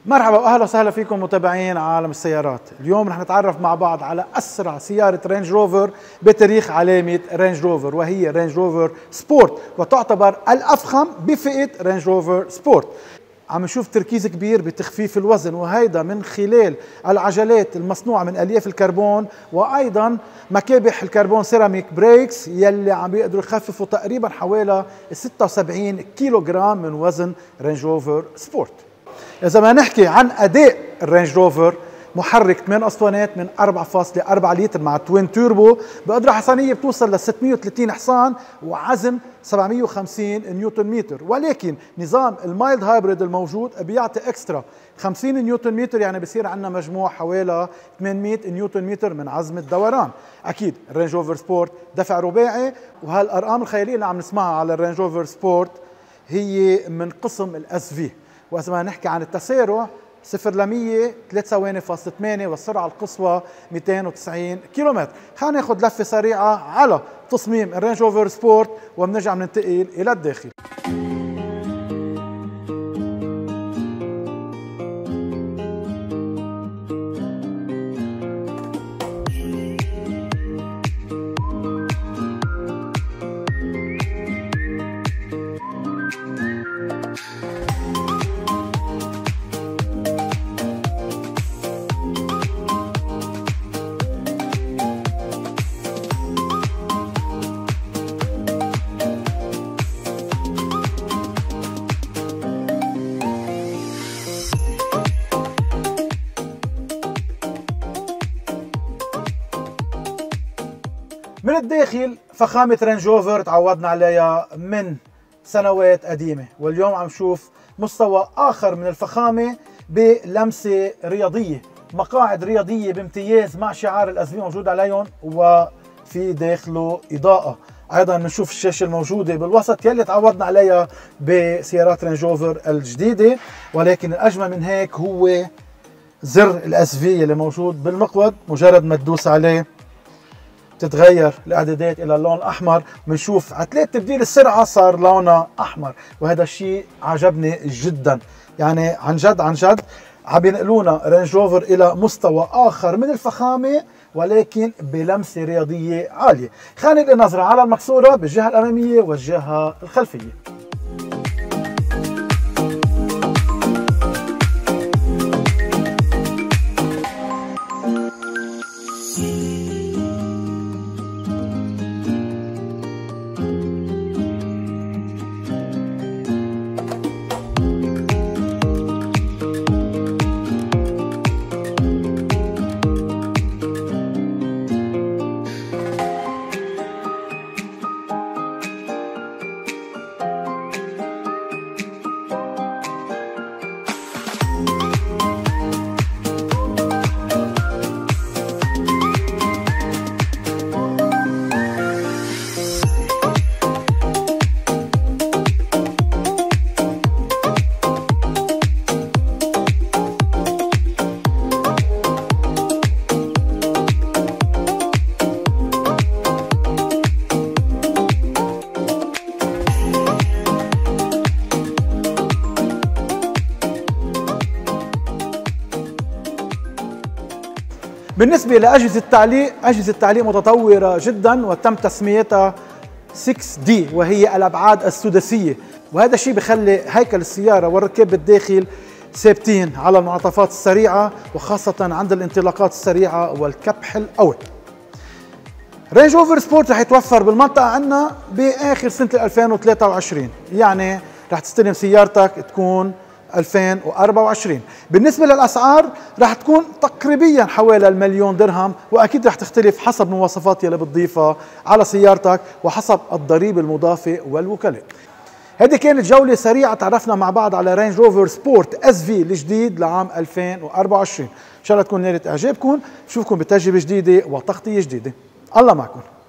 مرحبا واهلا وسهلا فيكم متابعين عالم السيارات. اليوم رح نتعرف مع بعض على اسرع سياره رينج روفر بتاريخ علامه رينج روفر، وهي رينج روفر سبورت، وتعتبر الافخم بفئه رينج روفر سبورت. عم نشوف تركيز كبير بتخفيف الوزن، وهيدا من خلال العجلات المصنوعه من الياف الكربون، وايضا مكابح الكربون سيراميك بريكس يلي عم بيقدروا يخففوا تقريبا حوالي 76 كيلوغرام من وزن رينج روفر سبورت. إذا ما نحكي عن أداء الرينج روفر، محرك 8 أسطوانات من 4.4 لتر مع توين توربو بقدرة حصانية بتوصل ل 630 حصان وعزم 750 نيوتن متر، ولكن نظام المايلد هايبريد الموجود بيعطي اكسترا 50 نيوتن متر، يعني بصير عندنا مجموع حوالي 800 نيوتن متر من عزم الدوران. أكيد الرينج روفر سبورت دفع رباعي، وهالأرقام الخيالية اللي عم نسمعها على الرينج روفر سبورت هي من قسم الاس في. وإذا ما نحكي عن التسارع 0 ل 100 3 ثواني فاصلة 8، والسرعة القصوى 290 كيلومتر. خلينا ناخذ لفة سريعة على تصميم الرينج روفر سبورت وبنرجع بننتقل إلى الداخل. من الداخل فخامة رينج روفر تعودنا عليها من سنوات قديمة، واليوم عم نشوف مستوى آخر من الفخامة بلمسة رياضية، مقاعد رياضية بامتياز مع شعار الأسفي موجود عليهم، وفي داخله إضاءة. أيضا بنشوف الشاشة الموجودة بالوسط يلي تعودنا عليها بسيارات رينج روفر الجديدة، ولكن الأجمل من هيك هو زر الأسفي اللي موجود بالمقود. مجرد ما تدوس عليه تتغير الاعدادات الى اللون الاحمر. بنشوف عتلات تبديل السرعه صار لونها احمر، وهذا الشيء عجبني جدا. يعني عن جد عم ينقلونا رينج روفر الى مستوى اخر من الفخامه، ولكن بلمسه رياضيه عاليه. خلينا نلقي نظره على المكسوره بالجهه الاماميه والجهه الخلفيه. بالنسبة لأجهزة التعليق، أجهزة التعليق متطورة جدا وتم تسميتها 6D، وهي الأبعاد السداسية، وهذا الشيء بخلي هيكل السيارة والركاب بالداخل ثابتين على المنعطفات السريعة، وخاصة عند الانطلاقات السريعة والكبح القوي. رينج روفر سبورت رح يتوفر بالمنطقة عندنا بآخر سنة 2023، يعني رح تستلم سيارتك تكون 2024. بالنسبة للأسعار رح تكون تقريبا حوالي ال1,000,000 درهم، وأكيد رح تختلف حسب المواصفات اللي بتضيفها على سيارتك وحسب الضريبة المضافة والوكلاء. هذه كانت جولة سريعة تعرفنا مع بعض على رينج روفر سبورت اس في الجديد لعام 2024. إن شاء الله تكون نالت إعجابكم. بشوفكم بتجربة جديدة وتغطية جديدة. الله معكم.